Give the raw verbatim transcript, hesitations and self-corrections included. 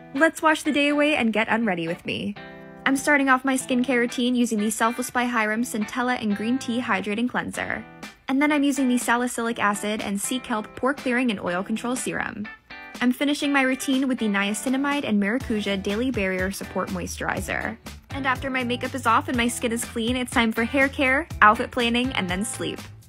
Let's wash the day away and get unready with me. I'm starting off my skincare routine using the Selfless by Hyram Centella and Green Tea Hydrating Cleanser. And then I'm using the Salicylic Acid and Sea Kelp Pore Clearing and Oil Control Serum. I'm finishing my routine with the Niacinamide and Maracuja Daily Barrier Support Moisturizer. And after my makeup is off and my skin is clean, it's time for hair care, outfit planning, and then sleep.